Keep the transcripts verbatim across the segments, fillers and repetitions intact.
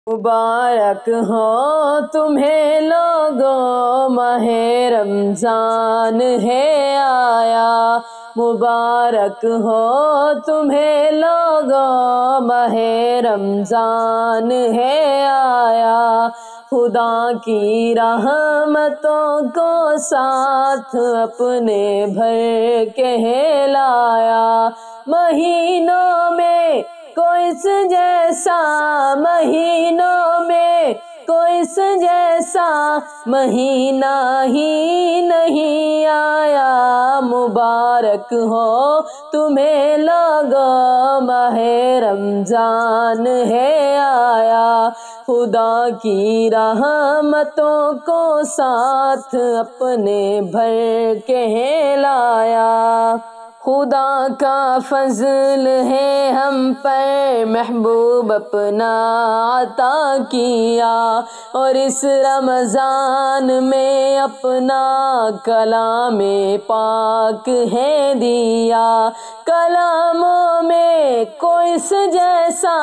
مبارک ہو تمہیں لوگوں ماہ رمضان ہے آیا، مبارک ہو تمہیں لوگوں ماہ رمضان ہے آیا، خدا کی رحمتوں کو ساتھ اپنے بھر کے لایا، مہینوں میں کوئی اس جیسا، مہینوں میں کوئی اس جیسا مہینہ ہی نہیں آیا، مبارک ہو تمہیں لوگوں ماہ رمضان ہے آیا، خدا کی رحمتوں کو ساتھ اپنے بھر کے لایا، خدا کا فضل ہے ہم پر محبوب اپنا عطا کیا، اور اس رمضان میں اپنا کلام پاک ہے دیا، کلاموں میں کوئی اس جیسا،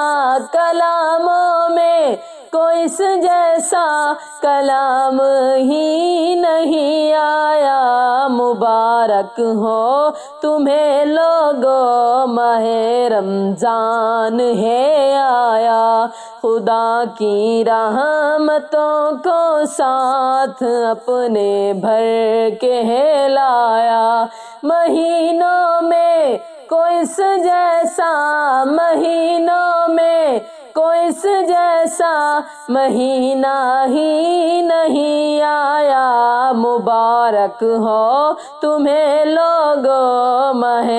کلاموں میں کوئی اس جیسا کلام ہی نہیں آیا، مبارک ہو تمہیں لوگوں ماہ رمضان ہے آیا، خدا کی رحمتوں کو ساتھ اپنے بھر کے لایا، مہینوں میں کوئی اس جیسا، مہینوں میں کوئی اس جیسا مہینہ ہی نہیں آیا، مبارک ہو تمہیں لوگوں ماہ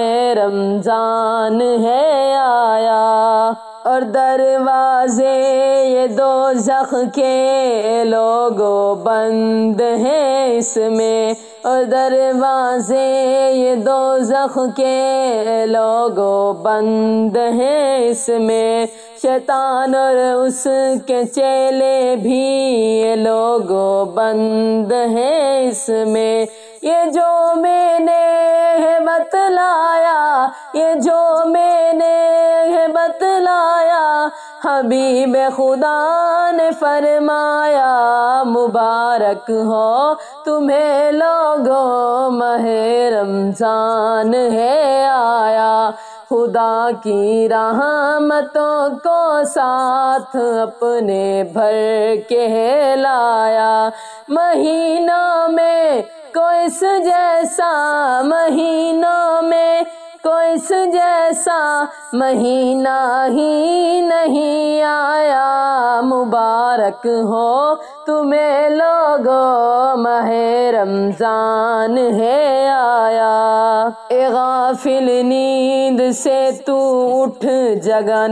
رمضان ہے آیا، اور دروازے یہ دوزخ کے لوگوں بند ہیں اس میں، اور دروازے یہ دوزخ کے لوگوں بند ہیں اس میں، شیطان اور اس کے چیلے بھی یہ لوگوں بند ہیں اس میں، یہ جو میں نے ہے بتلایا، یہ جو میں نے ہے بتلایا حبیب خدا نے فرمایا، مبارک ہو تمہیں لوگوں ماہ رمضان ہے آیا، خدا کی رحمتوں کو ساتھ اپنے بھر کے لایا، مہینوں میں کوئی اس جیسا، مہینوں میں کوئی اس جیسا مہینہ ہی نہیں آیا، مبارک ہو تمہیں لوگوں ماہ رمضان ہے آیا، اے غافل نیند سے تو اٹھ جگن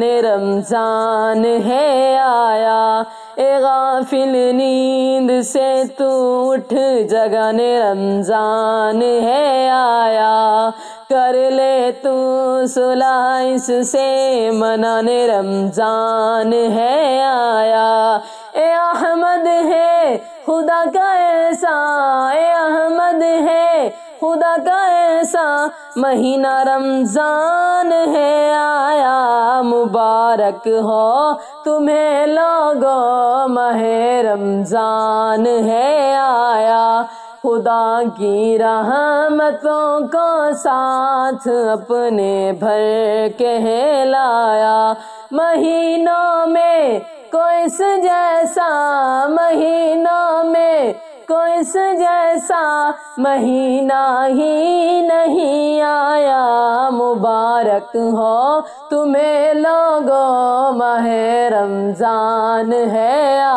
رمضان ہے آیا، اے غافل نیند سے تو اٹھ جگن رمضان ہے آیا، کر لے تو صلح اس سے منان رمضان ہے آیا، اے احمد ہے خدا کا ایسا، اے احمد ہے خدا کا ایسا مہینہ رمضان ہے آیا، مبارک ہو تمہیں لوگوں ماہ رمضان ہے آیا، خدا کی رحمتوں کو ساتھ اپنے بھر کے لایا، مہینوں میں کوئی اس جیسا، مہینوں میں کوئی اس جیسا مہینہ ہی نہیں آیا، مبارک ہو تمہیں لوگوں ماہ رمضان ہے